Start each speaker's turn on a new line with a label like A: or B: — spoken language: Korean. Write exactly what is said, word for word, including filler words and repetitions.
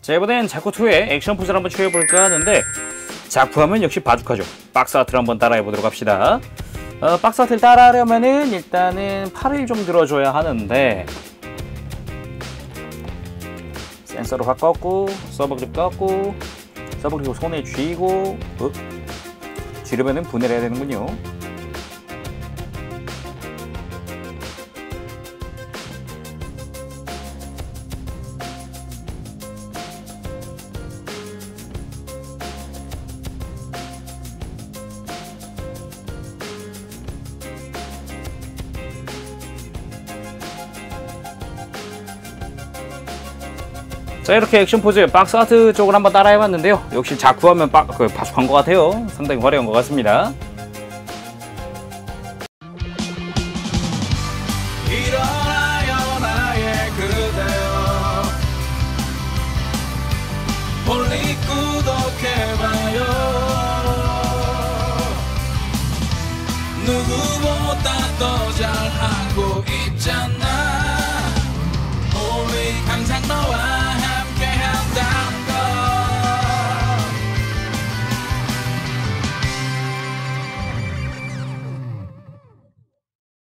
A: 자, 이번엔 자쿠투의 액션 포즈를 한번 취해볼까 하는데, 자쿠하면 역시 바주카죠. 박스 아트를 한번 따라해보도록 합시다. 어, 박스 아트를 따라하려면은 일단은 팔을 좀 들어줘야 하는데, 센서로 확 꺾고, 서버 그립 꺾고, 서버 그리고 손에 쥐고, 어? 쥐려면은 분해를 해야 되는군요. 자, 이렇게 액션 포즈 박스 아트 쪽을 한번 따라해봤는데요. 역시 자쿠하면 빡, 그, 바둑한 것 같아요. 상당히 화려한 것 같습니다.
B: 일어나요 나의 그대여, 홀리 구독해봐.